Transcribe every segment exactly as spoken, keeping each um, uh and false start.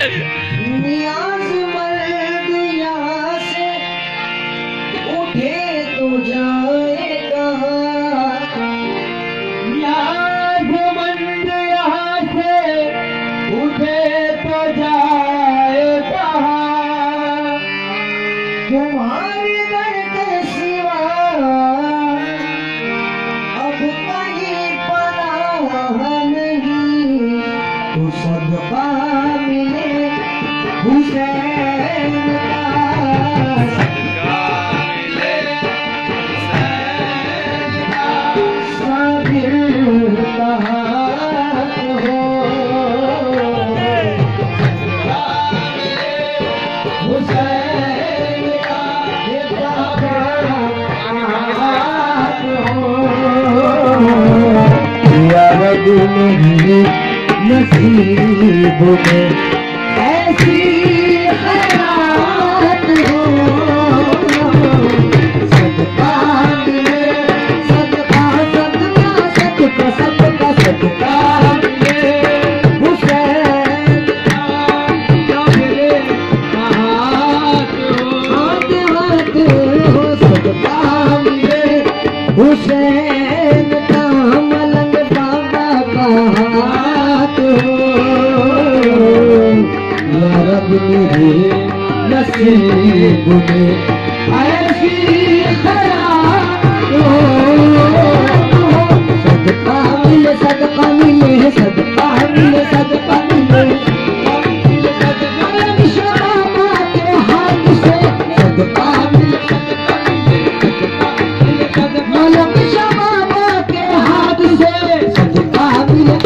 नियाज़मंद यहाँ से उठे तो जाए कहाँ, नियाज़मंद यहाँ से उठे तो जाए कहाँ, तुम्हारे दर के सिवा अब कहीं पनाह नहीं, तो सदका मिले हुसैन का, साबिर का हाथ हो, हुसैन का ये बाबा हाथ हो। या रब मेरी नसीब में ऐसी खैरात हो, सदका मिले सदका सदका सदका सदका सदका मिले हुसैन क्या मिले हाथ हो, हाथ हाथ हो, सदका मिले हुसैन का, मलंग बाबा का हाथ हो। या रब मेरे नसीब में ऐसी खैरात हो, सदका मिले सदका मिले सदका मिले सदका मिले मलंग बाबा के हाथ से, सदका मिले मलंग बाबा के हाथ से, सदका मिले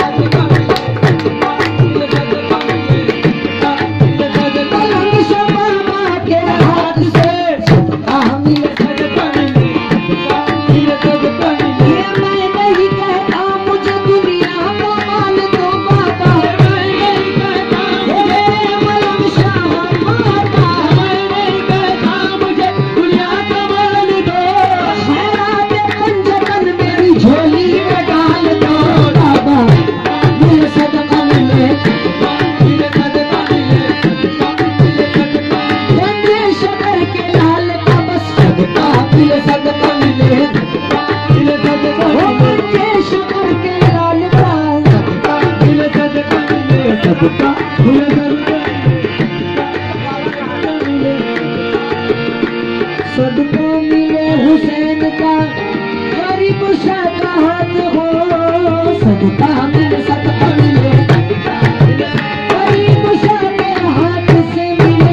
सदका मिले हुसैन का, गरीब शाह का हाथ हो, सदका मिले सदका मिले गरीब शाह के हाथ से मिले,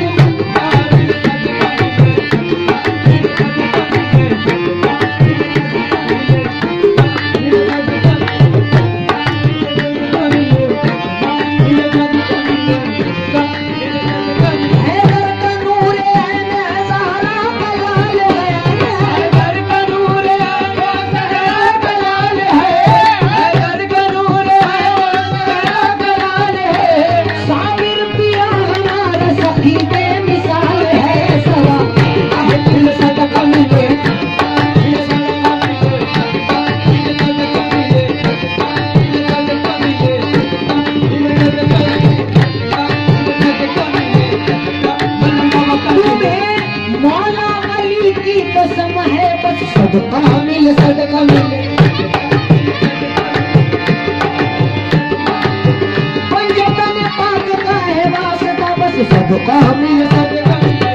हैदर का नूर है ज़हरा का लाल है, हैदर का नूर है ज़हरा का लाल है, हैदर का नूर है ज़हरा का लाल है, साबिर पिया हमारा सखी बेमिसाल है, सवा अहल सदका मिले मौला अली की कसम है, बस सदका मिले सदका मिले पंजतन पाक का है वास्ता, बस सदका मिले सदका मिले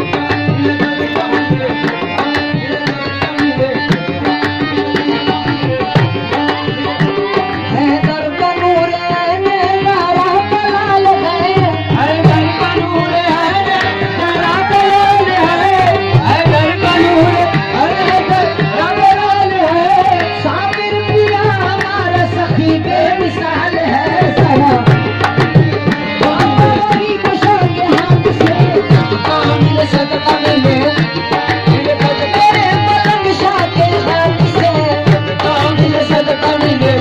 हैदर का नूर है ज़हरा का लाल है, हैदर का नूर है ज़हरा का लाल है, हैदर का नूर है ज़हरा का लाल है, साबिर पिया हमारा सखी बेमिसाल है, सवा गरीब शाह के हाथ से, सदका मिले सदका मिले तेरे मलंग शाह के हाथ से, सदका मिले सदका मिले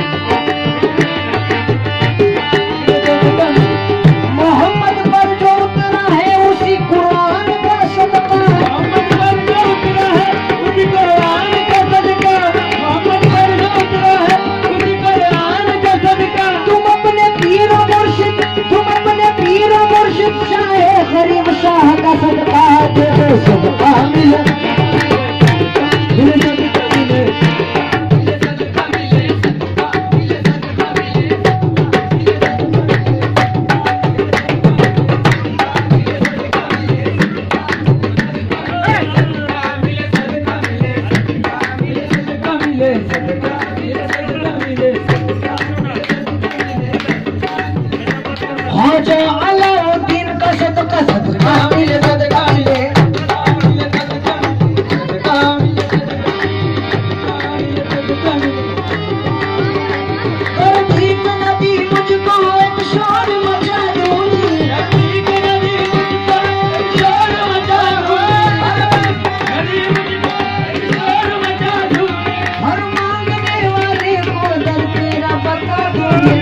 मोहम्मद पर जो सदका दे दो सदका मिले ख्वाजा अलाउद्दीन का सदका सदका मिले सदका मिले भीख नदी मुझको एक शोर मचा दूंगी भीख नदी मुझको एक शोर मचा दूंगी हर मांगने वाले को दर तेरा बता दूंगी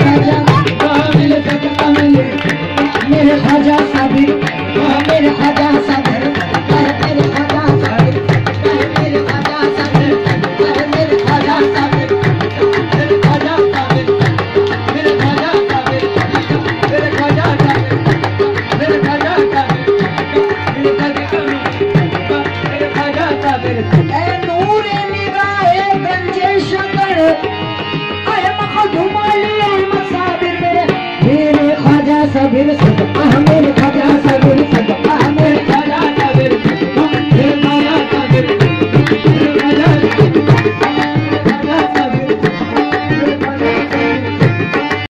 मेरे ख्वाजा साबिर मेरे ख्वाजा साबिर